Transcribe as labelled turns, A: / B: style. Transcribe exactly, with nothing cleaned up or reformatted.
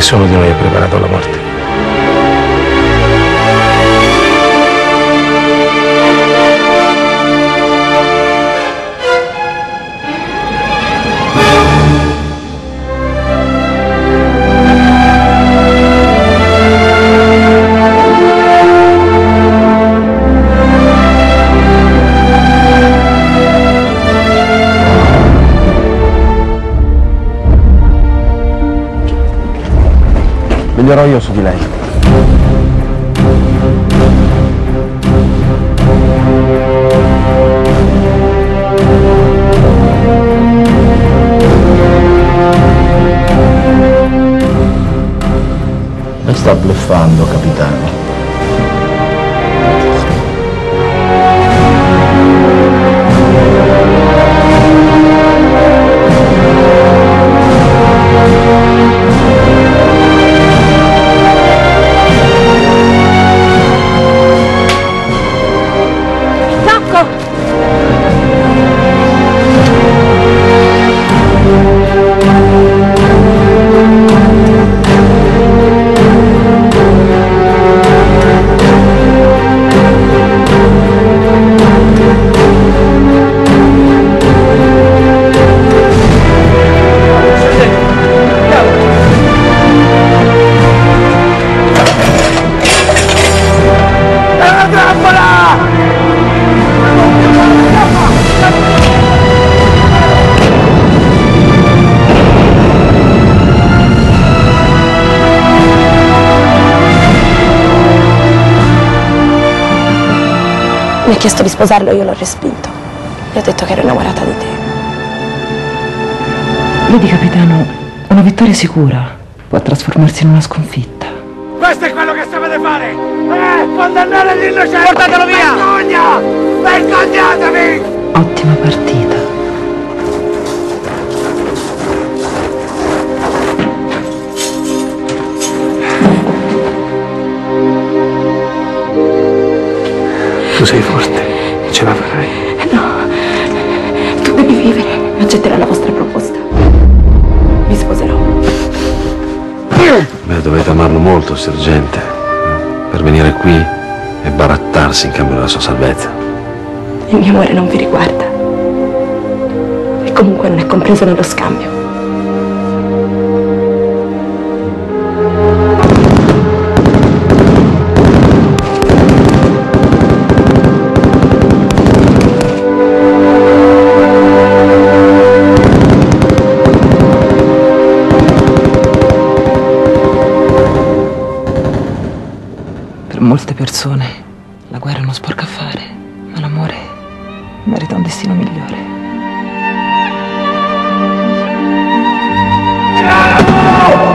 A: Nessuno di noi è preparato alla morte.
B: Veglierò io su di lei.
C: Mi sta bluffando, capitano.
D: Mi ha chiesto di sposarlo e io l'ho respinto. Gli ho detto che ero innamorata di te.
E: Vedi, capitano, una vittoria sicura può trasformarsi in una sconfitta.
F: Questo è quello che sapete fare! Eh, condannare gli innocenti! Portatelo via! Vergogna! Vergognatevi!
E: Ottima partita.
A: Tu sei forte, ce la farai.
D: No, tu devi vivere. Accetterò la vostra proposta. Mi sposerò.
A: Beh, dovete amarlo molto, sergente, per venire qui e barattarsi in cambio della sua salvezza.
D: Il mio amore non vi riguarda. E comunque non è compreso nello scambio.
E: Per molte persone la guerra è uno sporco affare, ma l'amore merita un destino migliore.
F: Bravo!